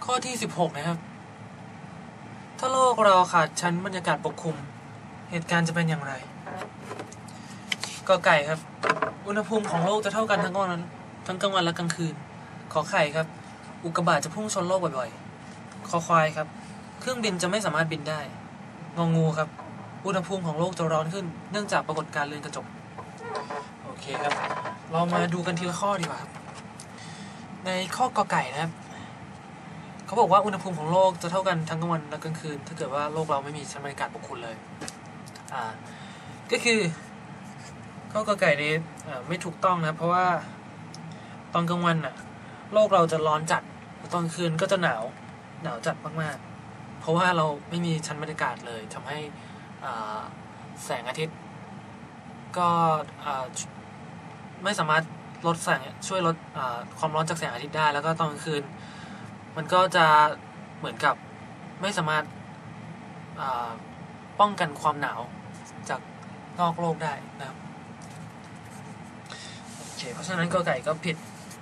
ข้อที่16นะครับถ้าโลกเราขาดชั้นบรรยากาศปกคลุมเหตุการณ์จะเป็นอย่างไรกอไก่ครับอุณหภูมิของโลกจะเท่ากันทั้งกลางวันและกลางคืนขอไข่ครับอุกกาบาตจะพุ่งชนโลกบ่อยๆคอควายครับเครื่องบินจะไม่สามารถบินได้งองูครับอุณหภูมิของโลกจะร้อนขึ้นเนื่องจากปรากฏการณ์เรือนกระจกโอเคครับเรามาดูกันทีละข้อดีกว่าครับในข้อกอไก่นะครับเขาบอกว่าอุณหภูมิของโลกจะเท่ากันทั้งกลางวันและกลางคืนถ้าเกิดว่าโลกเราไม่มีชั้นบรรยากาศปกคลุมเลยก็คือข้อกอไก่นี้ไม่ถูกต้องนะเพราะว่าตอนกลางวันโลกเราจะร้อนจัดตอนกลางคืนก็จะหนาวจัดมากๆเพราะว่าเราไม่มีชั้นบรรยากาศเลยทำให้แสงอาทิตย์ก็ไม่สามารถช่วยลดความร้อนจากแสงอาทิตย์ได้แล้วก็ตอนกลางคืนมันก็จะเหมือนกับไม่สามารถป้องกันความหนาวจากนอกโลกได้นะครับโอเคเพราะฉะนั้นกอไก่ก็ผิด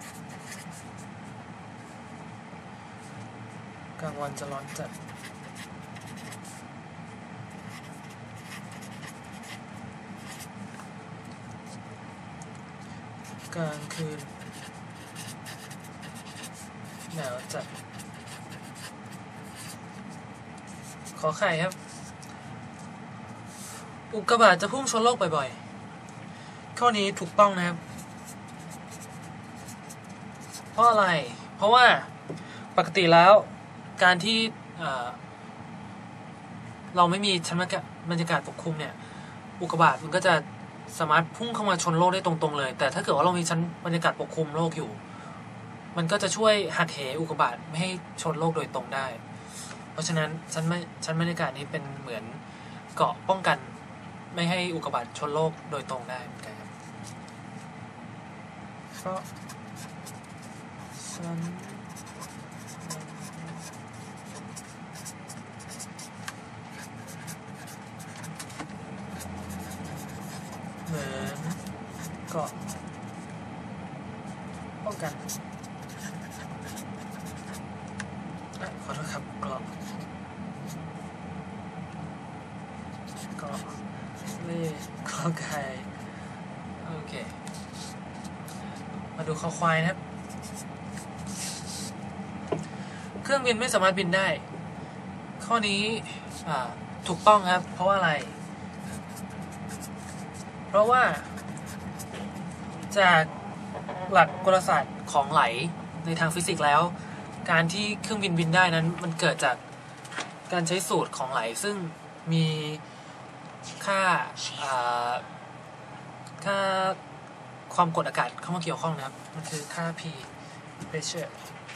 กลางวันจะร้อนจัดกลางคืนหนาวจัดขอไข่ครับอุกกาบาตจะพุ่งชนโลกบ่อยๆข้อนี้ถูกต้องนะครับเพราะอะไรเพราะว่าปกติแล้วการที่เราไม่มีชั้นบรรยากาศปกคลุมเนี่ยอุกกาบาตมันก็จะสามารถพุ่งเข้ามาชนโลกได้ตรงๆเลยแต่ถ้าเกิดว่าเรามีชั้นบรรยากาศปกคลุมโลกอยู่มันก็จะช่วยหักเหอุกกาบาตไม่ให้ชนโลกโดยตรงได้เพราะฉะนั้นชั้นบรรยากาศนี้เป็นเหมือนเกราะป้องกันไม่ให้อุกกาบาตชนโลกโดยตรงได้เหมือนกันครับก็ชั้นเหมือนเกราะป้องกันขอโทษครับเกราะเลขกอไก่โอเคมาดูคอควายนะครับเครื่องบินไม่สามารถบินได้ข้อนี้ถูกต้องครับเพราะว่าอะไรเพราะว่าจากหลักกลศาสตร์ของไหลในทางฟิสิกส์แล้วการที่เครื่องบินบินได้นั้นมันเกิดจากการใช้สูตรของไหลซึ่งมีค่าความกดอากาศเข้ามาเกี่ยวข้องนะครับมันคือค่า P pressure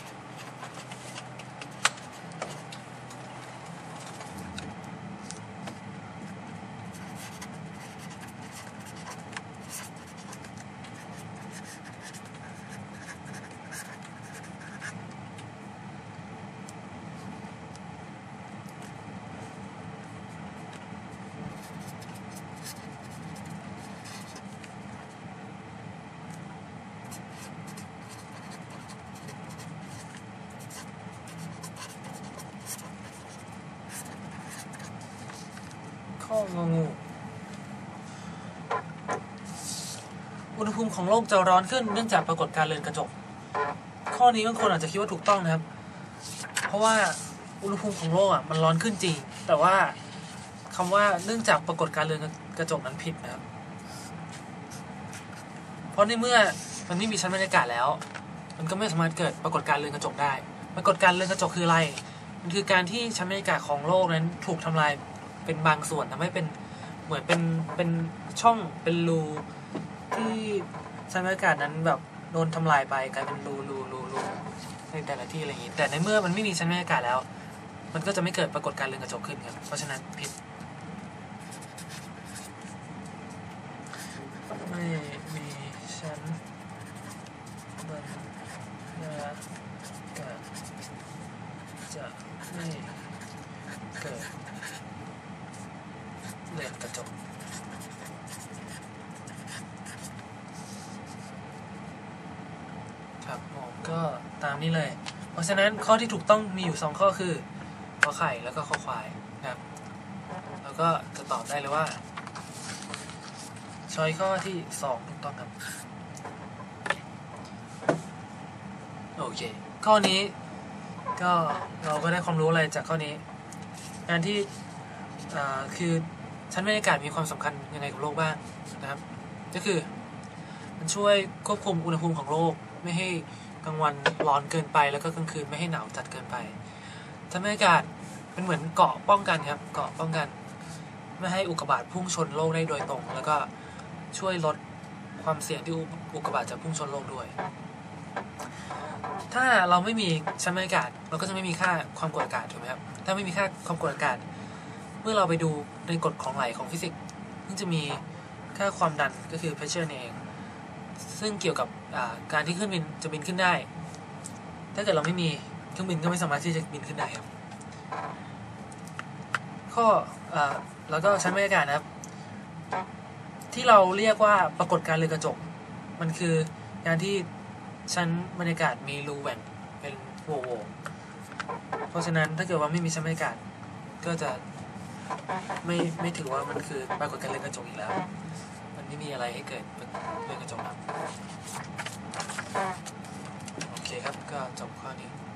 ข้ององูอุณหภูมิของโลกจะร้อนขึ้นเนื่องจากปรากฏการณ์เรือนกระจกข้อนี้บางคนอาจจะคิดว่าถูกต้องนะครับเพราะว่าอุณหภูมิของโลกมันร้อนขึ้นจริงแต่ว่าคำว่าเนื่องจากปรากฏการณ์เรือนกระจกนั้นผิดนะครับเพราะในเมื่อมันไม่มีชั้นบรรยากาศแล้วมันก็ไม่สามารถเกิดปรากฏการณ์เรือนกระจกได้ปรากฏการณ์เรือนกระจกคืออะไรมันคือการที่ชั้นบรรยากาศของโลกนั้นถูกทำลายเป็นบางส่วนทำให้เป็นเหมือนเป็นช่องเป็นรูที่ชั้นบรรยากาศนั้นแบบโดนทำลายไปกลายเป็นรูในแต่ละที่อะไรอย่างนี้แต่ในเมื่อมันไม่มีชั้นบรรยากาศแล้วมันก็จะไม่เกิดปรากฏการณ์เรือนกระจกขึ้นครับเพราะฉะนั้นผิดไม่มีชั้นบรรยากาศจะไม่เกิดเรือนกระจกครับผมก็ตามนี้เลยเพราะฉะนั้นข้อที่ถูกต้องมีอยู่2ข้อคือขอไข่แล้วก็ขอควายนะครับแล้วก็จะตอบได้เลยว่าช้อยข้อที่2ถูกต้องครับโอเคข้อนี้ก็เราก็ได้ความรู้อะไรจากข้อนี้การที่คือชั้นบรรยากาศมีความสำคัญยังไงกับโลกบ้างนะครับก็คือมันช่วยควบคุมอุณหภูมิของโลกไม่ให้กลางวันร้อนเกินไปแล้วก็กลางคืนไม่ให้หนาวจัดเกินไปชั้นบรรยากาศเป็นเหมือนเกราะป้องกันครับเกราะป้องกันไม่ให้อุกกาบาตพุ่งชนโลกได้โดยตรงแล้วก็ช่วยลดความเสี่ยงที่อุกกาบาตจะพุ่งชนโลกด้วยถ้าเราไม่มีชั้นบรรยากาศเราก็จะไม่มีค่าความกดอากาศถูกไหมครับถ้าไม่มีค่าความกดอากาศเมื่อเราไปดูในกฎของไหลของฟิสิกส์ซึ่งจะมีค่าความดันก็คือ pressure เองซึ่งเกี่ยวกับการที่เครื่องบินจะบินขึ้นได้ถ้าเกิดเราไม่มีเครื่องบินก็ไม่สามารถที่จะบินขึ้นได้ครับข้อแล้วก็ชั้นบรรยากาศนะครับที่เราเรียกว่าปรากฏการณ์เรือนกระจกมันคือการที่ชั้นบรรยากาศมีรูแหว่งเป็นโหว่เพราะฉะนั้นถ้าเกิดว่าไม่มีชั้นบรรยากาศก็จะไม่ถือว่ามันคือปรากฏการณ์เรือนกระจกอีกแล้วมันไม่มีอะไรให้เกิดเป็นเรือนกระจกโอเคครับก็จบข้อนี้